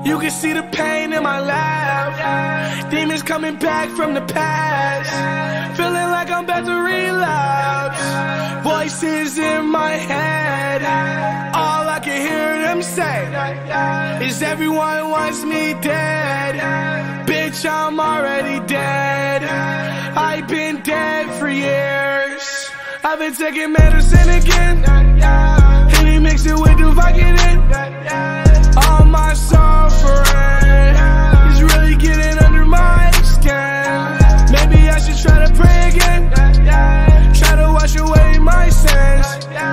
You can see the pain in my laugh. Demons coming back from the past. Feeling like I'm about to relapse. Voices in my head. All I can hear them say is everyone wants me dead. Bitch, I'm already dead. I've been dead for years. I've been taking medicine again. Henny mix it with the Vicodin. All my sufferin is really getting under my skin. Maybe I should try to pray again. Try to wash away my sins.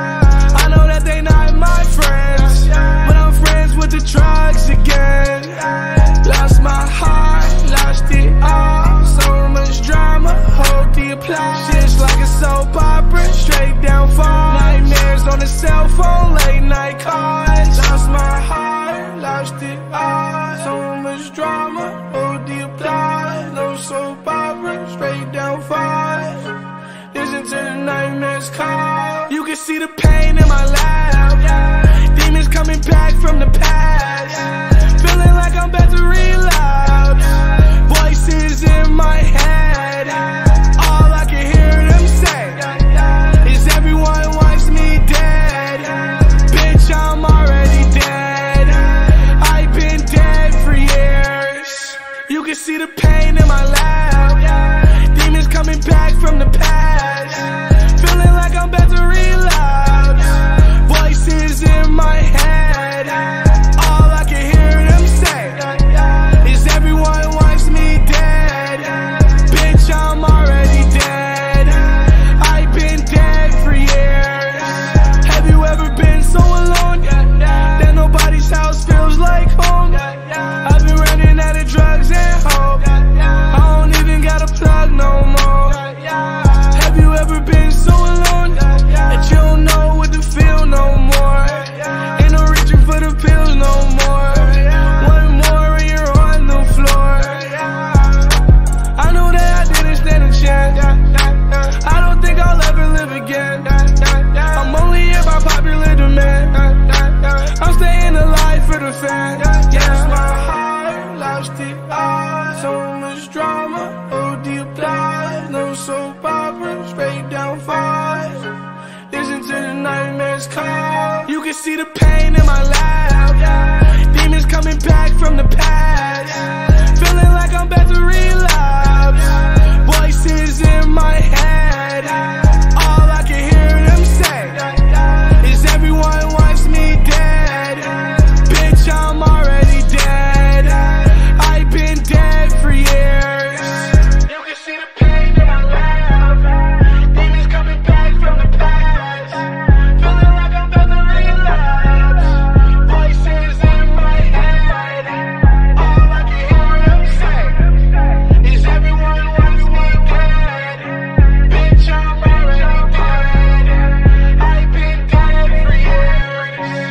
I know that they not my friends, but I'm friends with the drugs again. Lost my heart, lost it all. So much drama, hold the applause. Shit's like a soap opera, straight down fall. Nightmares on the cell phone, late night calls. Lost my heart, lost it all. So much drama, hold the applause. No soap opera, straight down fall. Listen to the nightmares call. You can see the pain in my laugh. Demons coming back from the past. Feeling like I'm about to relapse. Voices in my head. All I can hear them say is everyone wants me dead. Bitch, I'm already dead. I've been dead for years. You can see the pain in my laugh. Demons coming back from the past. Feeling like I'm about to relapse. Voices in my head. All I can hear them say is everyone wants me dead. Bitch, I'm already dead. I've been dead for years. Have you ever been so alone that nobody's house feels like home? I've been running out of drugs and hope. I don't even got a plug no more. Have you ever been so alone that you don't know what to feel no more? Ain't no reaching for the pills no more. One more and you're on the floor. I know that I didn't stand a chance. I don't think I'll ever live again. I'm only here by popular demand. I'm staying alive for the fans. Lost my heart, lost it all. So much drama, hold the applause. No soap opera, straight down falls. Listen to the nightmares call. You can see the pain in my laugh. Demons coming back from the past. Feeling like I'm about to relapse. Voices in my head. All I can hear them say is everyone wants me dead. Bitch, I'm already dead. I've been dead for years. You can see the pain in my laugh. Demons coming back from the past. Feeling like I'm about to relapse. Voices in my head. All I can hear them say is everyone wants me dead. Bitch, I'm already dead. I've been dead for years.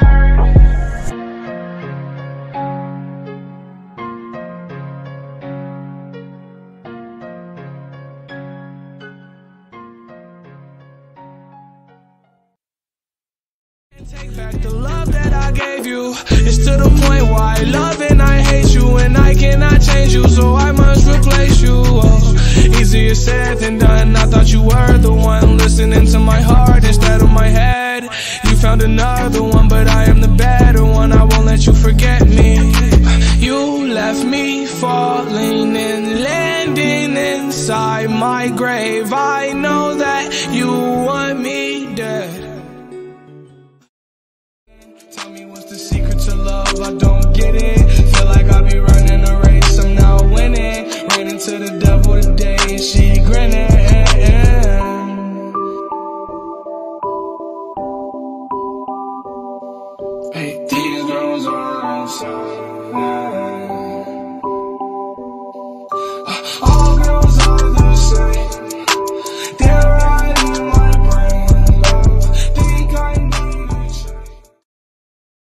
Take back the love that I gave you. It's to the point why I love and I hate you, and I cannot change you, so I must replace you. Oh, easier said than done. I thought you were the one listening to my heart instead of my head. You found another one, but I am the better one. I won't let you forget me. You left me falling and landing inside my grave. I know that you want me dead. Tell me what's the secret to love, I don't get it. Feel like I be running a race, I'm now winning. Ran into the devil today and she grinning. Hey, these girls are inside.